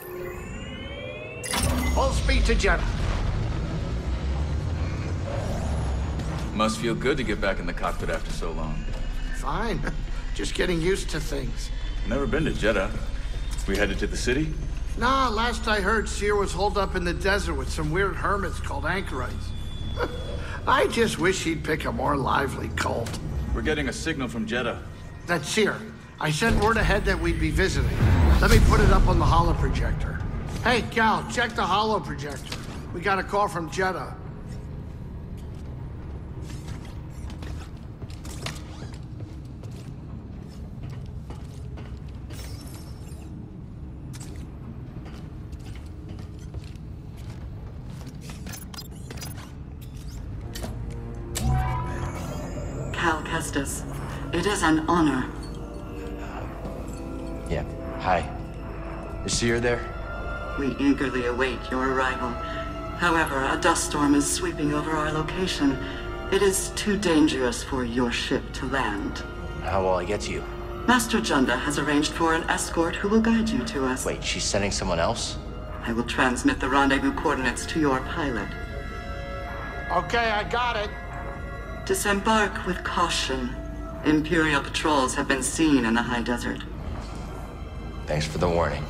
Full speed to Jeddah. Must feel good to get back in the cockpit after so long. Fine. Just getting used to things. Never been to Jeddah. We headed to the city? Nah, last I heard, Seer was holed up in the desert with some weird hermits called anchorites. I just wish he'd pick a more lively cult. We're getting a signal from Jeddah. That's Seer. I sent word ahead that we'd be visiting. Let me put it up on the holo projector. Hey, Cal, check the holo projector. We got a call from Jeddah. Cal Kestis, it is an honor. Yeah, hi. Is Seer there? We eagerly await your arrival. However, a dust storm is sweeping over our location. It is too dangerous for your ship to land. How will I get to you? Master Junda has arranged for an escort who will guide you to us. Wait, she's sending someone else? I will transmit the rendezvous coordinates to your pilot. Okay, I got it. Disembark with caution. Imperial patrols have been seen in the high desert. Thanks for the warning.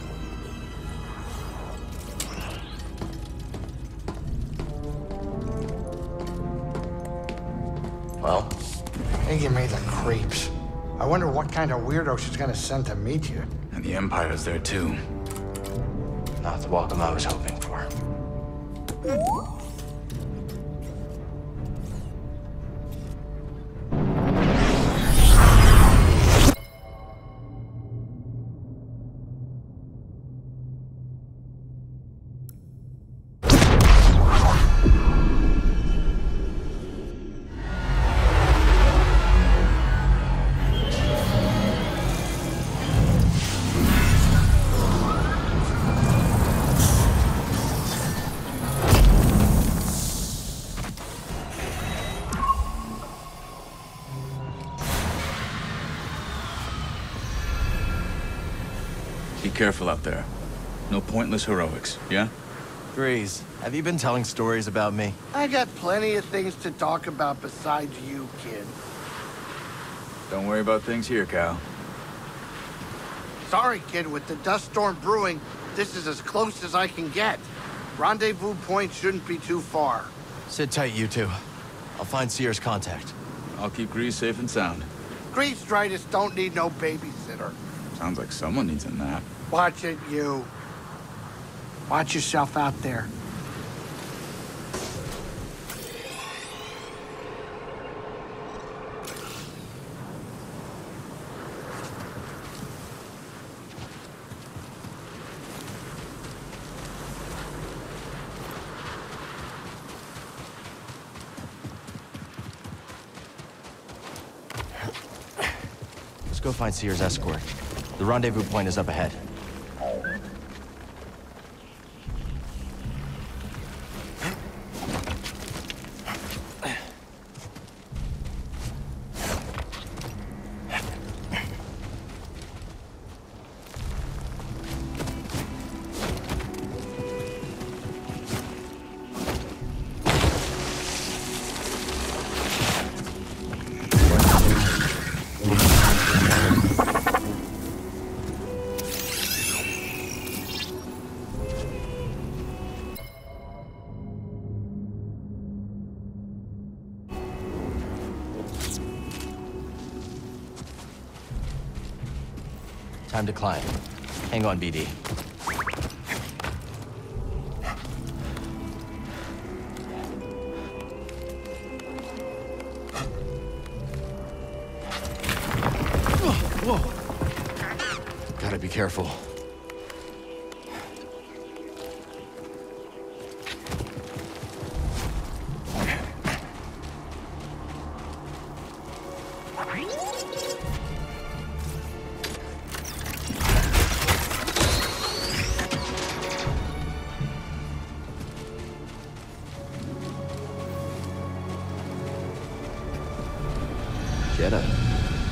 Well? They give me the creeps. I wonder what kind of weirdo she's gonna send to meet you. And the Empire's there too. Not the welcome I was hoping for. Be careful out there. No pointless heroics, yeah? Grease, have you been telling stories about me? I got plenty of things to talk about besides you, kid. Don't worry about things here, Cal. Sorry, kid, with the dust storm brewing, this is as close as I can get. Rendezvous point shouldn't be too far. Sit tight, you two. I'll find Seer's contact. I'll keep Grease safe and sound. Grease Dritus don't need no babysitter. Sounds like someone needs a nap. Watch it, you. Watch yourself out there. Let's go find Seer's escort. The rendezvous point is up ahead. Time to climb. Hang on, BD. Whoa. Gotta be careful. Jeddah.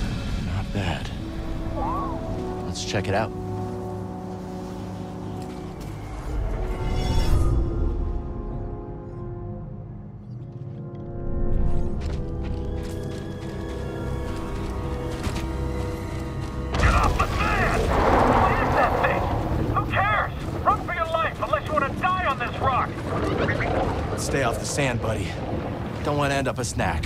Not bad. Let's check it out. Stay off the sand, buddy. Don't want to end up a snack.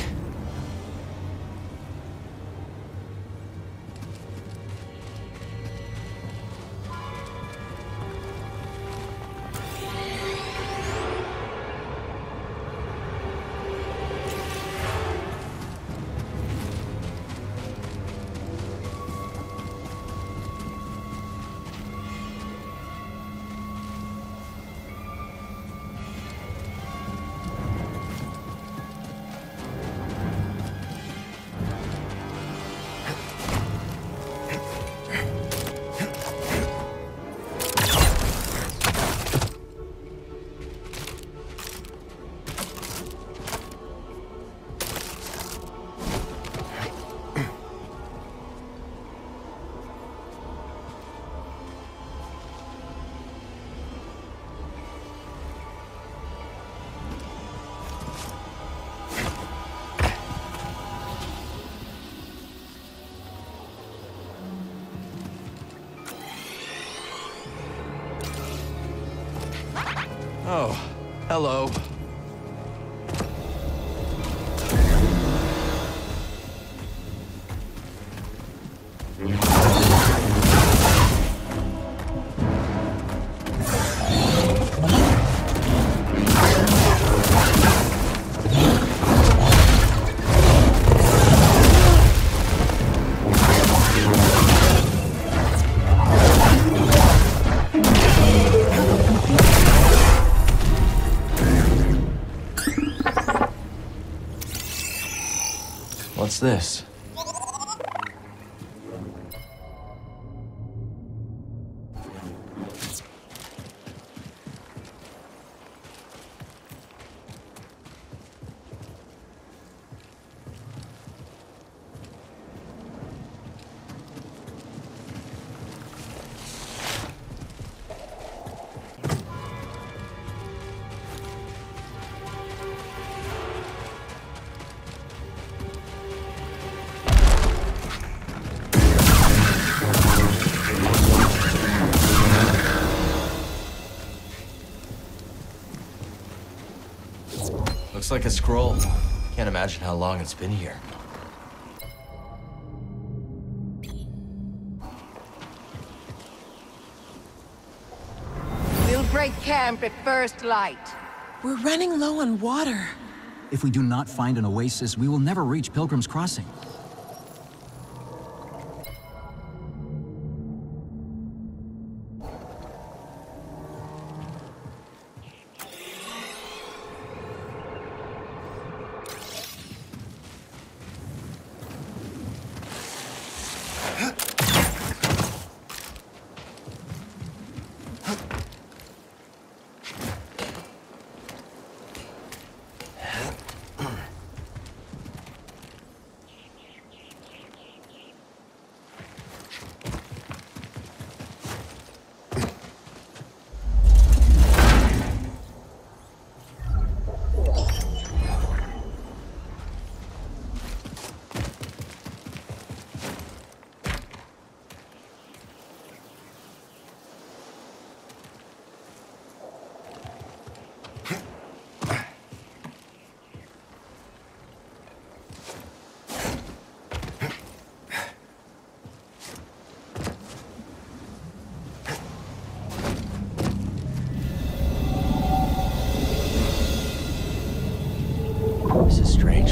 Oh, hello. What's this? Looks like a scroll. Can't imagine how long it's been here. We'll break camp at first light. We're running low on water. If we do not find an oasis, we will never reach Pilgrim's Crossing. This is strange.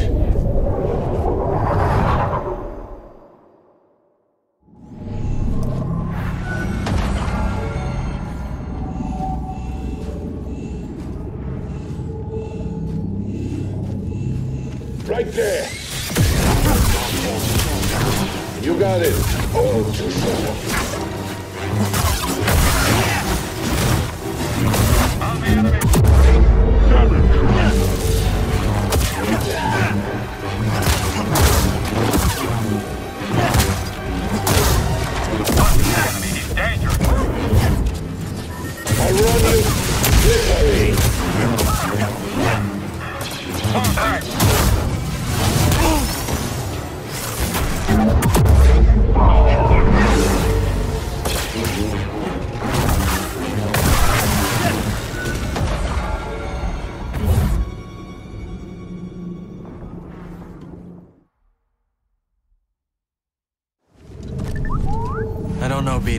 Right there. You got it. Oh, too slow. I run you victory.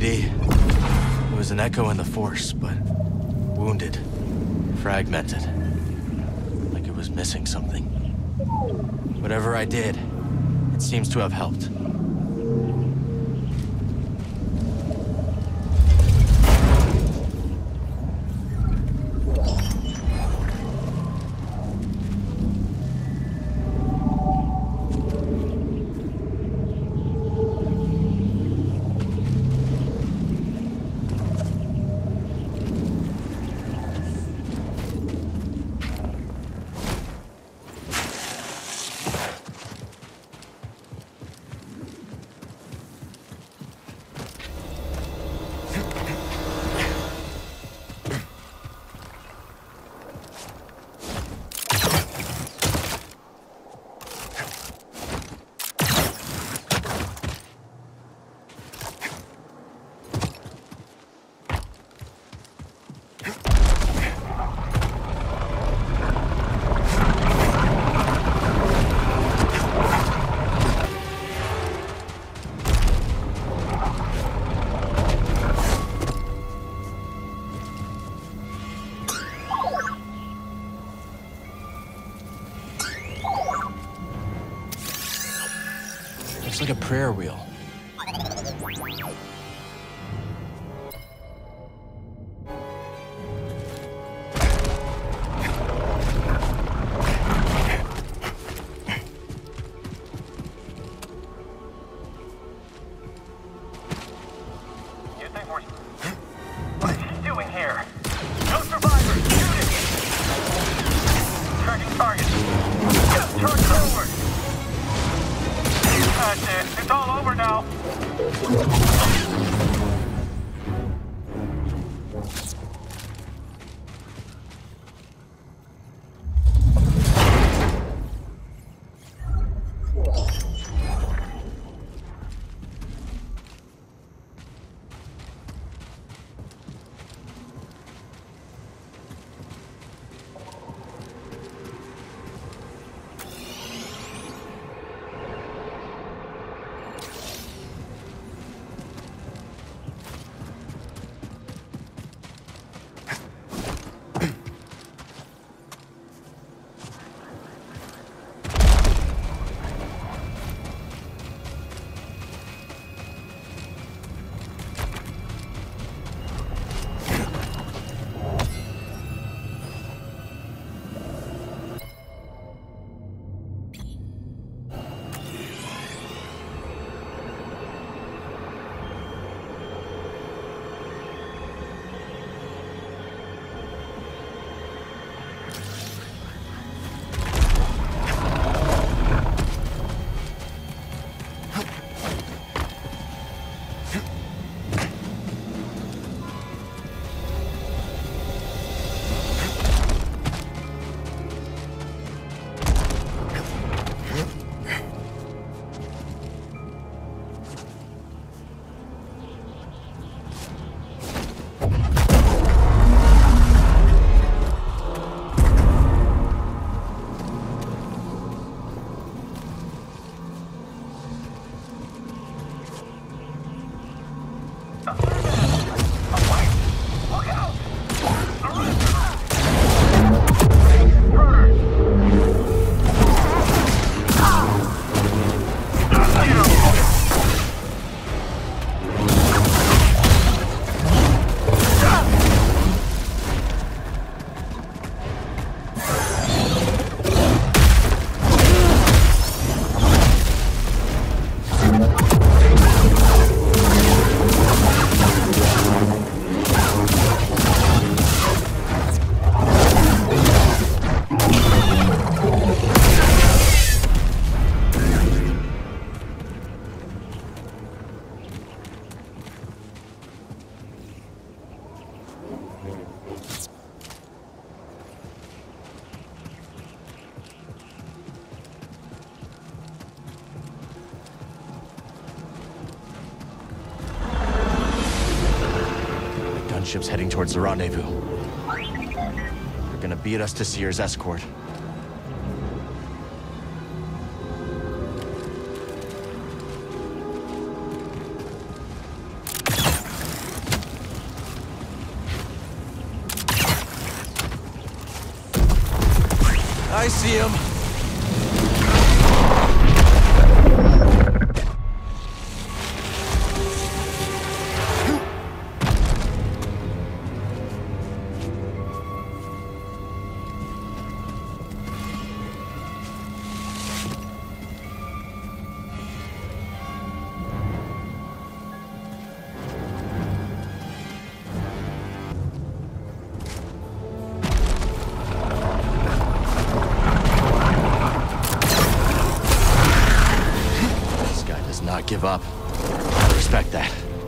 BD. It was an echo in the Force, but wounded, fragmented. Like it was missing something. Whatever I did, it seems to have helped. Looks like a prayer wheel. What is he doing here? No survivors! Shoot it! Tracking target. Just charge forward! That's it. It's all over now. Ship's heading towards the rendezvous. They're gonna beat us to Cere's escort. I see him. Not give up. I respect that.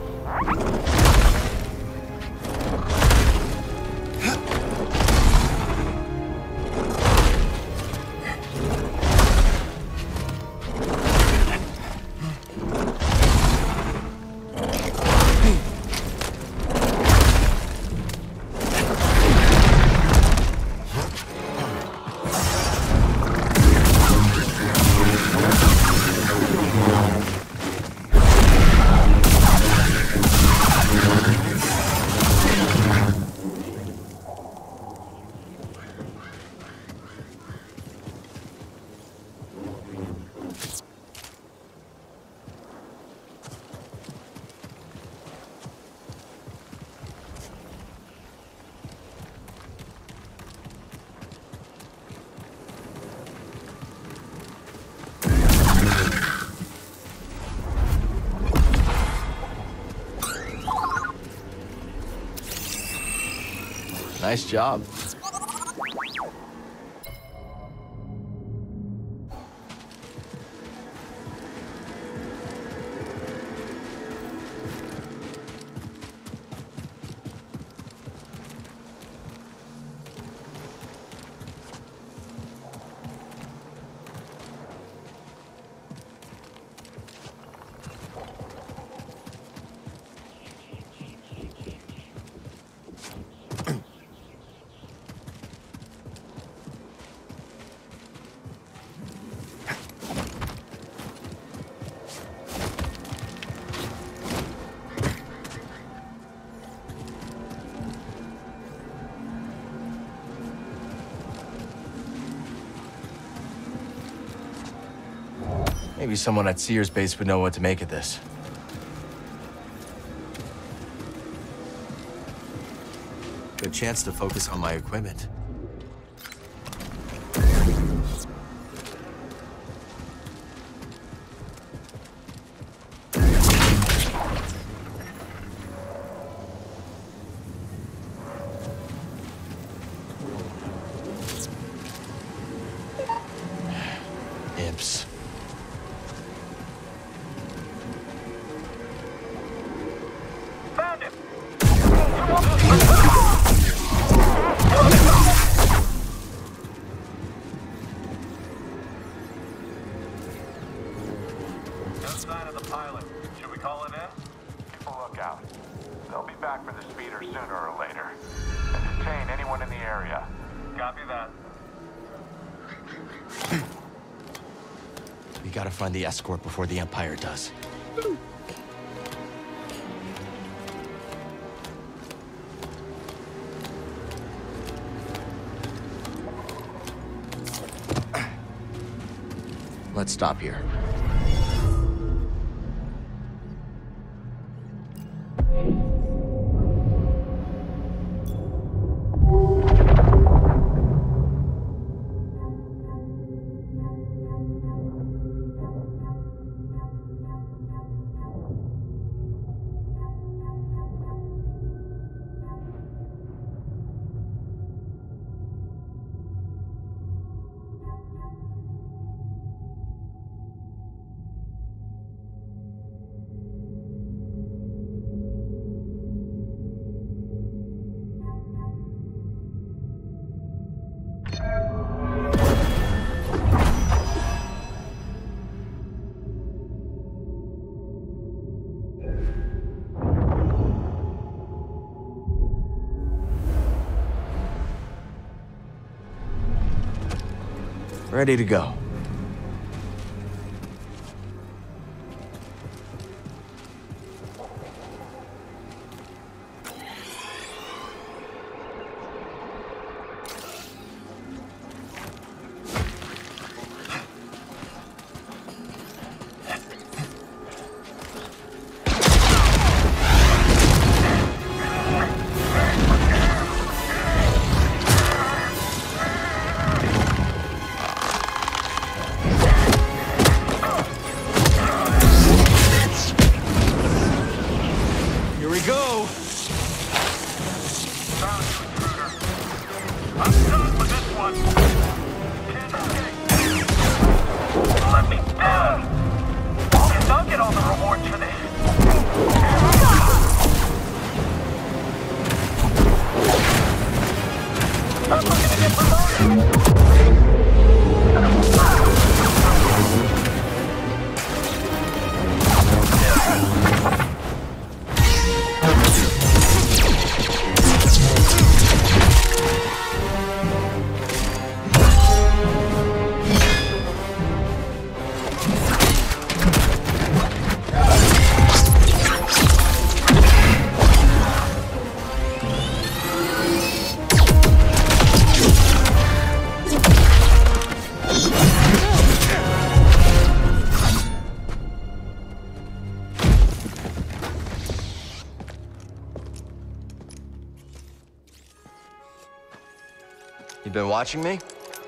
Nice job. Maybe someone at Sears base would know what to make of this. Good chance to focus on my equipment. Imps. Found him! No sign of the pilot. Should we call it in? Keep a lookout. They'll be back for the speeder sooner or later. And detain anyone in the area. Copy that. We gotta find the escort before the Empire does. Let's stop here. Ready to go. I'm done with this one. Let me down! Guess I'll get all the rewards for this. I'm looking to get promoted! You been watching me?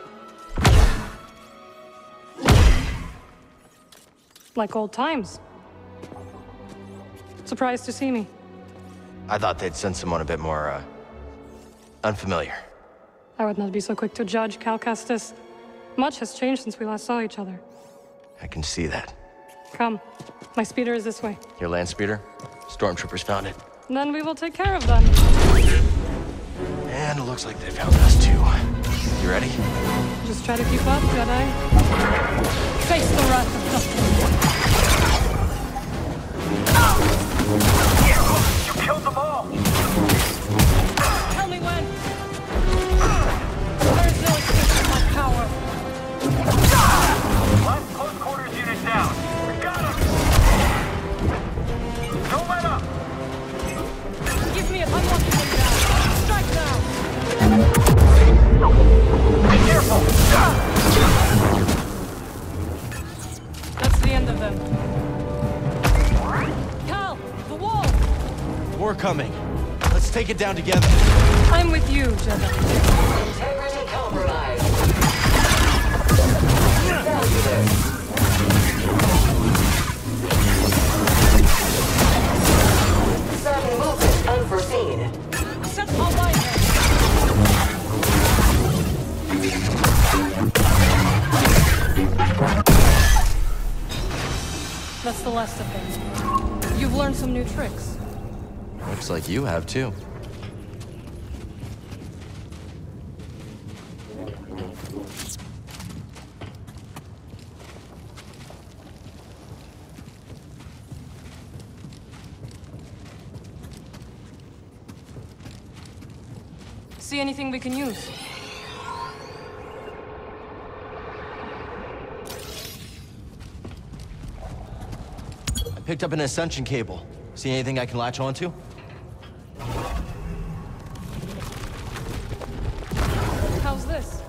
Like old times. Surprised to see me. I thought they'd send someone a bit more, unfamiliar. I would not be so quick to judge, Cal Kestis. Much has changed since we last saw each other. I can see that. Come. My speeder is this way. Your land speeder? Stormtroopers found it. Then we will take care of them. And it looks like they found us too. You ready? Just try to keep up, Jedi. Face the wrath of Dustin. You killed them all! Tell me when. Where's the extent of my power? Last close quarters unit down. We got him! Don't let up! Give me a unlucky one down. Strike now! Be careful! That's the end of them. Cal, the wall! We're coming. Let's take it down together. I'm with you, Jedi. Integrity compromised. Sudden movement unforeseen. Set all right. That's the last of them. You've learned some new tricks. Looks like you have too. See anything we can use? I picked up an ascension cable. See anything I can latch onto? How's this?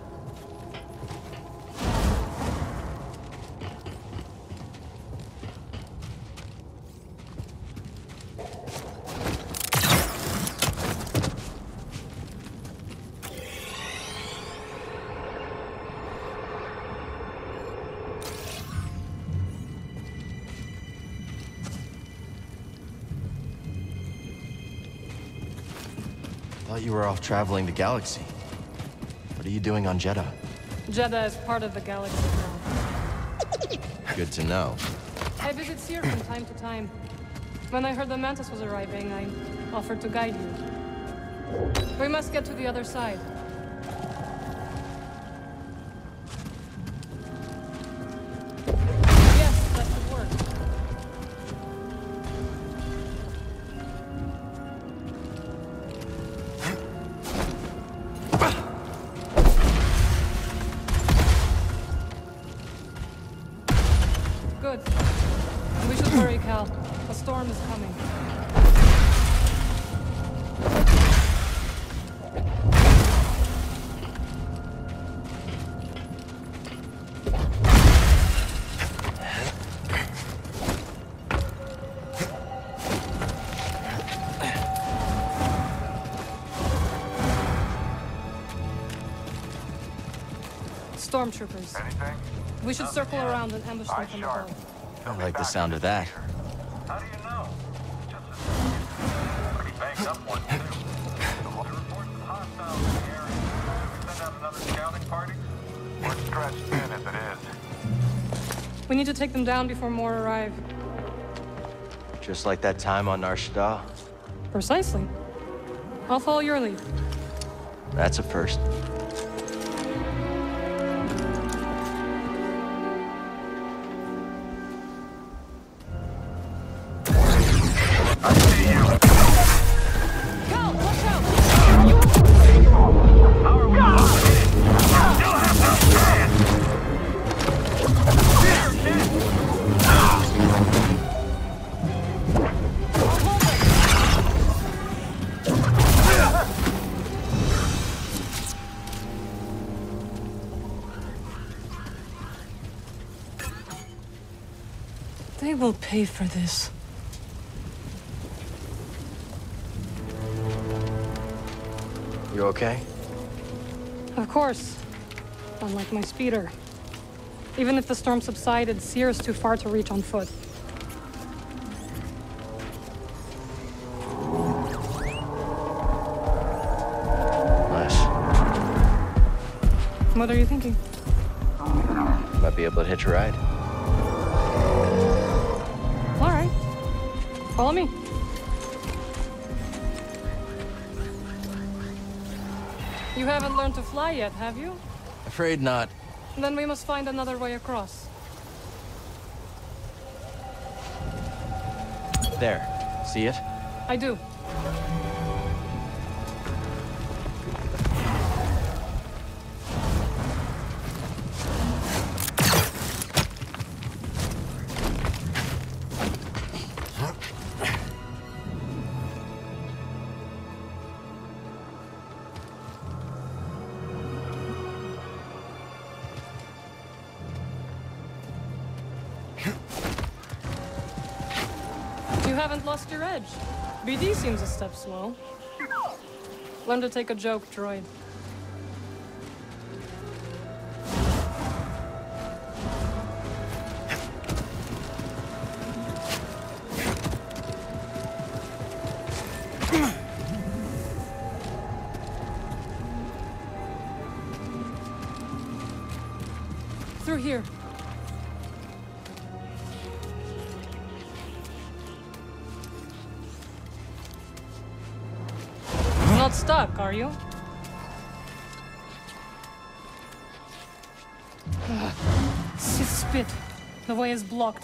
Thought you were off traveling the galaxy. What are you doing on Jedha? Jedha is part of the galaxy now. Good to know. I visit Seer from time to time. When I heard the Mantis was arriving, I offered to guide you. We must get to the other side. Yes, that could work. Good. We should hurry, Cal. A storm is coming. Stormtroopers. Anything? We should circle around and ambush them from above. I like the sound of that. How do you know? Just a pretty banged up one, too. The reports of hostiles in the area. We need to take them down before more arrive. Just like that time on Nar Shaddaa. Precisely. I'll follow your lead. That's a first. They will pay for this. You okay? Of course. Unlike my speeder. Even if the storm subsided, Seer is too far to reach on foot. Nice. What are you thinking? Might be able to hitch a ride. All right. Follow me. You haven't learned to fly yet, have you? Afraid not. Then we must find another way across. There. See it? I do. You haven't lost your edge. BD seems a step slow. Learn to take a joke, droid. Through here. Not stuck, are you? Spit. The way is blocked.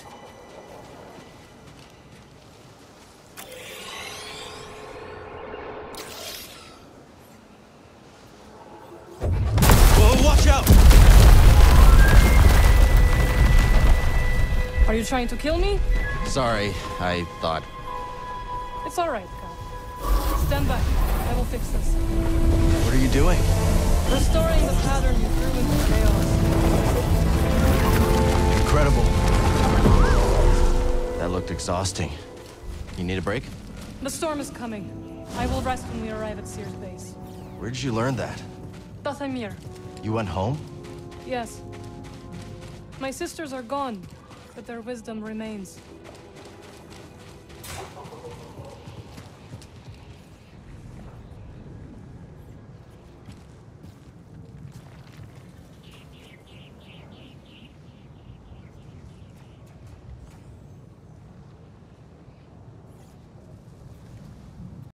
Whoa, watch out! Are you trying to kill me? Sorry, I thought. It's all right, Cal. Stand back. I will fix this. What are you doing? Restoring the pattern you threw into chaos. Incredible. That looked exhausting. You need a break? The storm is coming. I will rest when we arrive at Seer's base. Where did you learn that? Dathomir. You went home? Yes. My sisters are gone, but their wisdom remains.